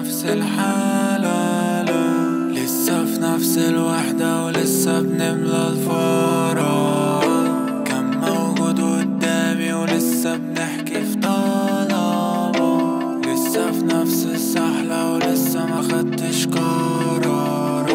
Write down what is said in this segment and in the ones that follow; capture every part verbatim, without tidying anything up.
نفس الحالة، لا لسه في نفس الوحدة ولسه بنملى الفراغ. كان موجود قدامي ولسه بنحكي في طلبه، لسه في نفس السحلة ولسه ما خدتش قرار.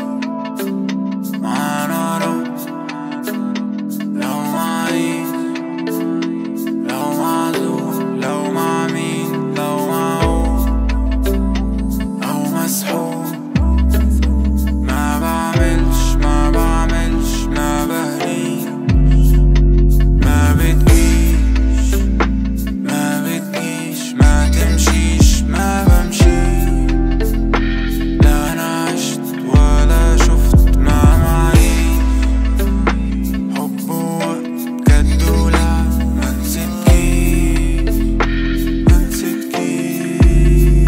معانا رب لو معي، لو معزول، لو مع مين، لو معه أو مسحوب. ما بعملش ما بعملش ما بهريش، ما بتجيش ما بتجيش ما تمشيش ما بمشي. لا أنا عشت ولا شفت ما معيش، حب ووقت جد ولعب ما نسيتكيش ما نسيتكيش.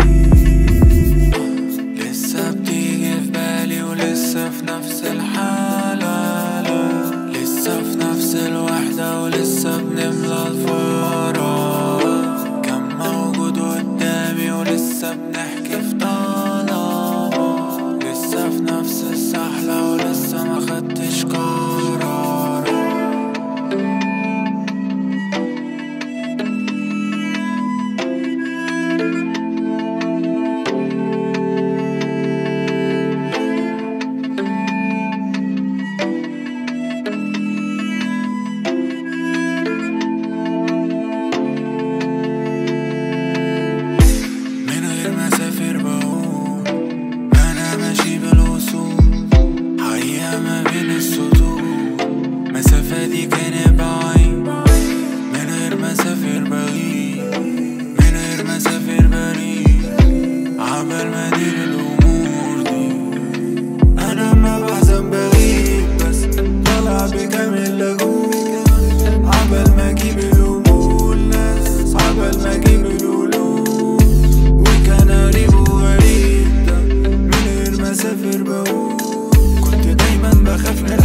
لسه بتيجي في بالي ولسه في نفس الحالة، لا لسه في نفس الوحدة ولسه بنملى الفراغ. كان موجود قدامي ولسه بنحكي في طلبه، لسه في نفس السحلة ولسه ما خدتش قرار. من غير ما اسافر بقول انا ماشي بالوصول، حقيقة ما بين السطور. مسافة دي كان بعيد، من غير ما اسافر بغيب، من غير ما اسافر بريء. عبال ما ادير الامور دي انا ما بحزن بغيب، بس طالع بكامل لاجون. عبال ما اجيب الامور ناس، عبال ما اجيب القلوب. وكان قريب وغريب ده من غير ما اسافر بقول، كنت دايما بخاف من